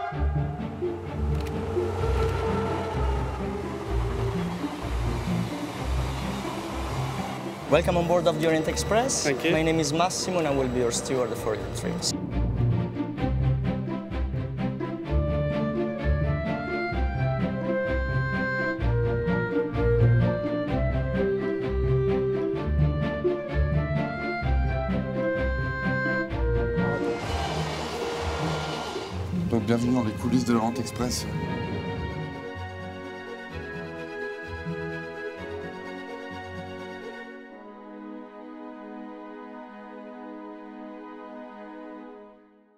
Welcome on board of the Orient Express. Thank you. My name is Massimo and I will be your steward for your trips. Donc bienvenue dans les coulisses de l'Orient Express.